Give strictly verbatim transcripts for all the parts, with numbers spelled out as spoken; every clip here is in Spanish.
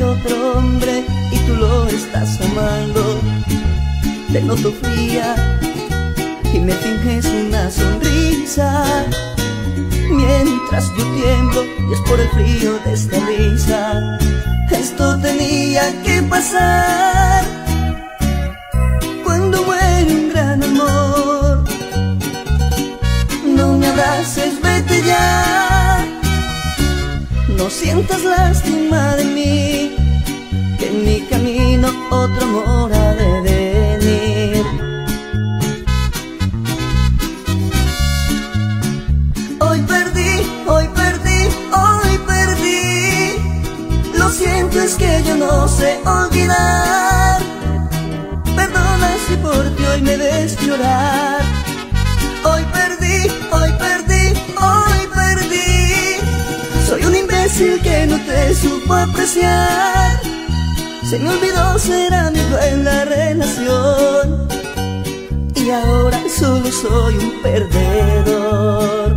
otro hombre y tú lo estás amando. Te noto fría y me finges una sonrisa, mientras yo tiemblo y es por el frío de esta risa. Esto tenía que pasar cuando muere un gran amor. No me abraces, vete ya, no sientas lástima de mí, que en mi camino otro amor ha de venir. Hoy perdí, hoy perdí, hoy perdí. Lo siento, es que yo no sé olvidar. Perdona si por ti hoy me ves llorar. Hoy perdí, hoy perdí, hoy perdí. Soy un imbécil que no te supo apreciar. Se me olvidó ser amigo en la relación y ahora solo soy un perdedor.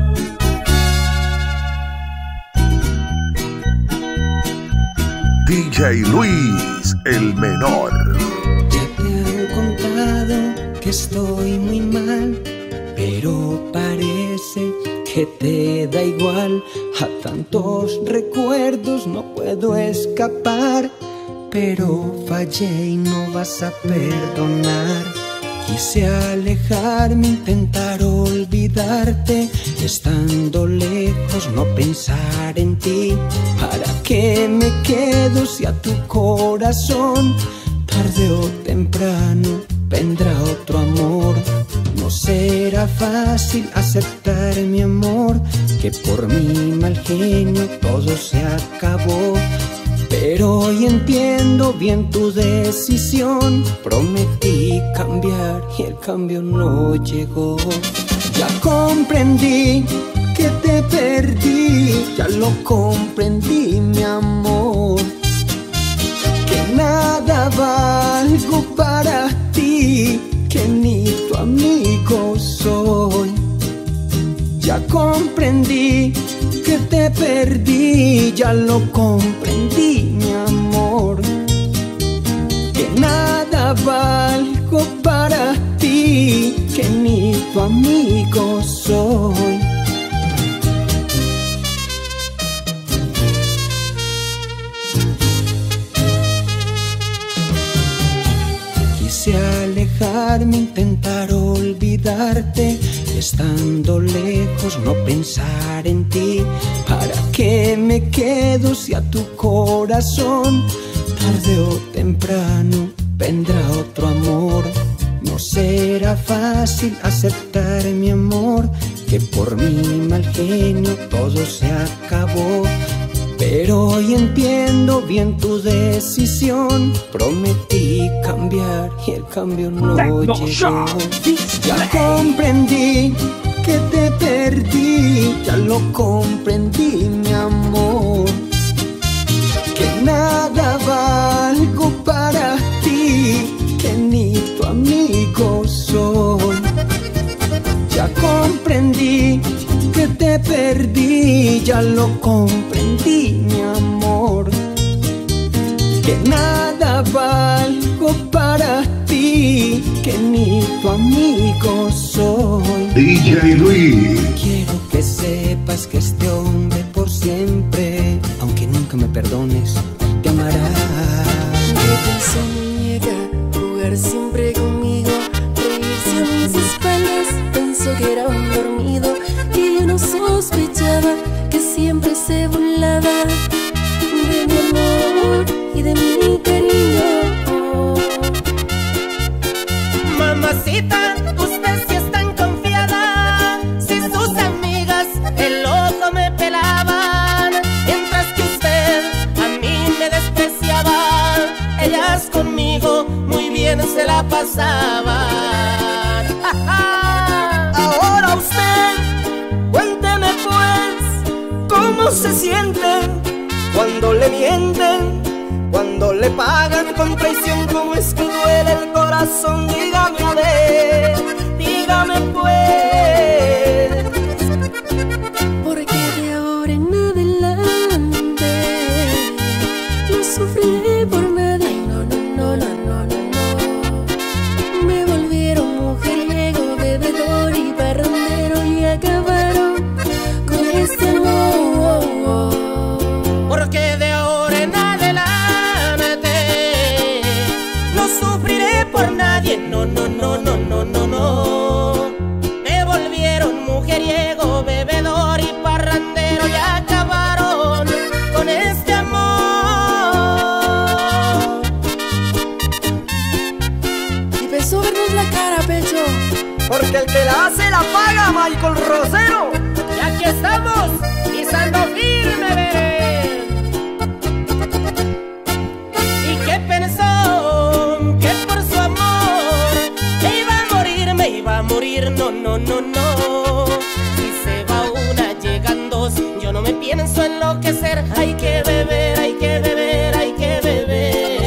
D J Luis, el menor. Ya te han contado que estoy muy mal, pero parece que te da igual. A tantos recuerdos no puedo escapar, pero fallé y no vas a perdonar. Quise alejarme, intentar olvidarte, estando lejos no pensar en ti. ¿Para qué me quedo si a tu corazón tarde o temprano vendrá otro amor? No será fácil aceptar mi amor, que por mi mal genio todo se acabó. Pero hoy entiendo bien tu decisión. Prometí cambiar y el cambio no llegó. Ya comprendí que te perdí, ya lo comprendí, mi amor. Que nada valgo para ti, que ni tu amigo soy. Ya comprendí que te perdí, ya lo comprendí, mi amor. Que nada valgo para ti, que ni tu amigo soy. Quise alejarme, intentar olvidarte, estando lejos no pensar en ti. ¿Para qué me quedo si a tu corazón tarde o temprano vendrá otro amor? No será fácil aceptar mi amor, que por mi mal genio todo se acabó. Pero hoy entiendo bien tu decisión. Prometí cambiar y el cambio no llegó. Ya comprendí que te perdí, ya lo comprendí, mi amor. Que nada valgo para ti, que ni tu amigo soy. Ya comprendí que te perdí, ya lo comprendí, mi amor. Que nada valgo para ti, que ni tu amigo soy. D J Luis. Quiero que sepas que este hombre por siempre, aunque nunca me perdones, te amará. Que pensó muñeca, jugar siempre conmigo, reírse a mis espaldas, pensó que era un dormido, y yo no sospechaba que siempre se burlaba de mi amor y de mi cariño. Mamacita, usted sí es tan confiada, si sus amigas el ojo me pelaban, mientras que usted a mí me despreciaba, ellas conmigo muy bien se la pasaban. Ahora usted, cuénteme pues, ¿cómo se siente cuando le mienten, cuando le pagan con traición? ¿Cómo es que duele el corazón? Dígame a ver, dígame pues. Porque de ahora en adelante no sufriré por nadie. Ay, no, no, no, no, no, no, no. Me volvieron mujeriego, bebedor y parrandero y acabaron con este amor. Porque de ahora en adelante no sufriré por nadie. No, no, no, no, no, no, no. Me volvieron mujeriego, bebedor y parrandero y acabaron con este amor. Y pensó vernos la cara, pecho. Porque el que la hace la paga, Michael Rosero. Y aquí estamos, pisando firme, veré. ¿Y qué pensó? Que por su amor me iba a morir, me iba a morir. No, no, no, no. Si se va una, llegan dos. Yo no me pienso enloquecer. Hay que beber, hay que beber, hay que beber.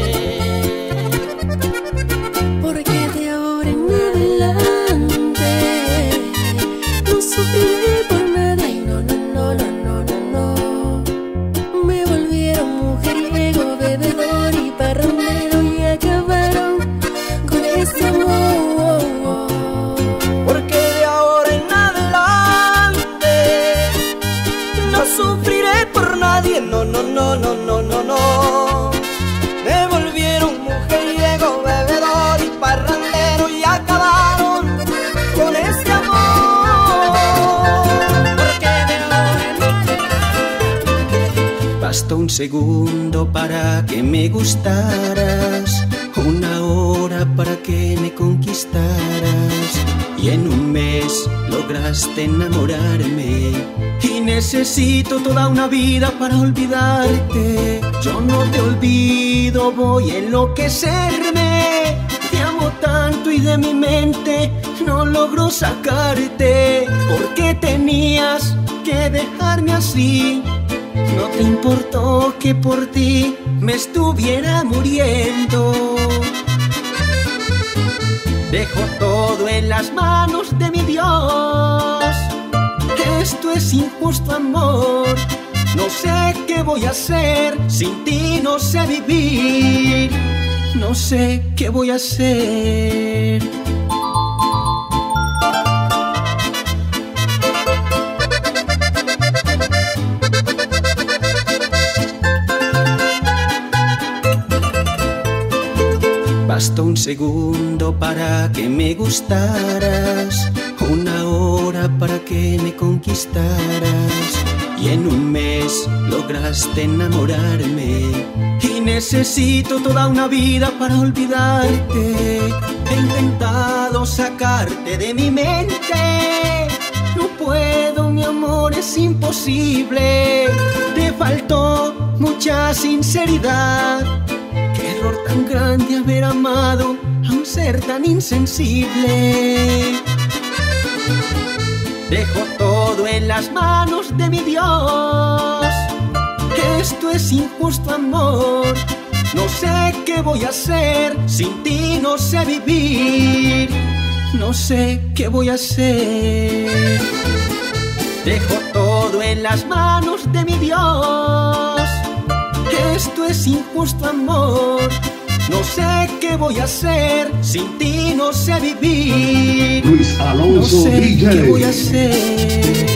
Porque de ahora en adelante no sufriré por nadie. Ay, no, no, no, no, no, no, no. Me volvieron mujeriego, bebedor y parrandero y acabaron con este amor. Porque de ahora en adelante no sufriré por nadie. No, no, no, no, no, no, no. Me volvieron mujeriego, bebedor y parrandero y acabaron con este amor. Porque de ahora en adelante Bastó un segundo para que me gustaras, una hora para que me conquistaras, y en un mes lograste enamorarme. Y necesito toda una vida para olvidarte. Yo no te olvido, voy a enloquecerme. Te amo tanto y de mi mente no logro sacarte. ¿Por qué tenías que dejarme así? No te importó que por ti me estuviera muriendo. Dejo todo en las manos de mi Dios. Esto es injusto, amor. No sé qué voy a hacer, sin ti no sé vivir. No sé qué voy a hacer. Bastó un segundo para que me gustaras, una hora para que me conquistaras, y en un mes lograste enamorarme. Y necesito toda una vida para olvidarte. He intentado sacarte de mi mente. No puedo, mi amor, es imposible. Te faltó mucha sinceridad. Qué error tan grande haber amado a un ser tan insensible. Dejo todo en las manos de mi Dios. Esto es injusto, amor. No sé qué voy a hacer, sin ti no sé vivir. No sé qué voy a hacer. Dejo todo en las manos de mi Dios. Esto es injusto, amor. No sé qué voy a hacer, sin ti no sé vivir. Luis Alonso, no sé D J. qué voy a hacer.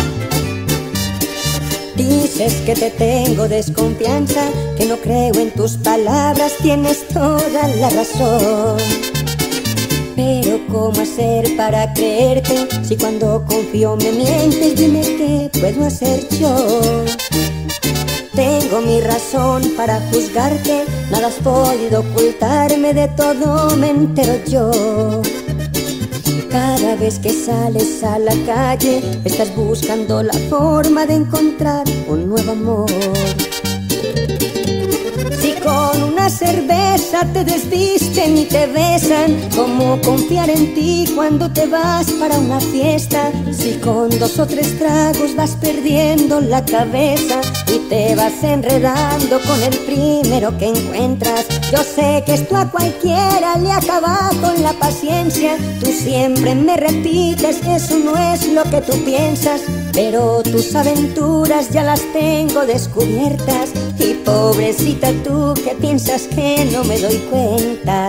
Dices que te tengo desconfianza, que no creo en tus palabras, tienes toda la razón. Pero ¿cómo hacer para creerte si cuando confío me mientes? Dime qué puedo hacer yo. Tengo mi razón para juzgarte, nada has podido ocultarme, de todo me entero yo. Cada vez que sales a la calle, estás buscando la forma de encontrar un nuevo amor. Si con una cerveza cerveza te desvisten y te besan. ¿Cómo confiar en ti cuando te vas para una fiesta? Si con dos o tres tragos vas perdiendo la cabeza y te vas enredando con el primero que encuentras. Yo sé que esto a cualquiera le acaba con la paciencia. Tú siempre me repites que eso no es lo que tú piensas, pero tus aventuras ya las tengo descubiertas. Y pobrecita tú que piensas que no me doy cuenta.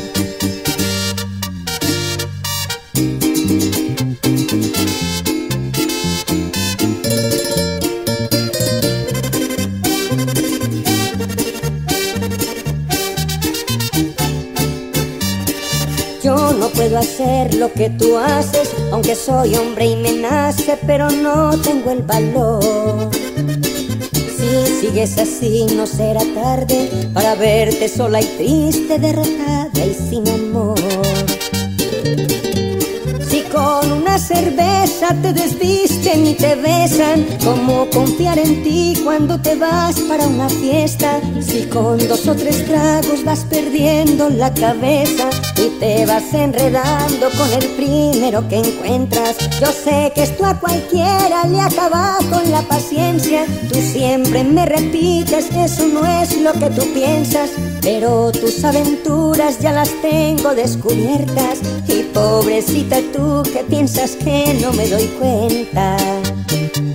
Yo no puedo hacer lo que tú haces, aunque soy hombre y me nace, pero no tengo el valor. Si sigues así no será tarde para verte sola y triste, derrotada y sin amor. Si con una cerveza te desvisten y te besan, ¿cómo confiar en ti cuando te vas para una fiesta? Si con dos o tres tragos vas perdiendo la cabeza y te vas enredando con el primero que encuentras. Yo sé que esto a cualquiera le acaba con la paciencia. Tú siempre me repites que eso no es lo que tú piensas, pero tus aventuras ya las tengo descubiertas. Y pobrecita tú que piensas que no me doy cuenta.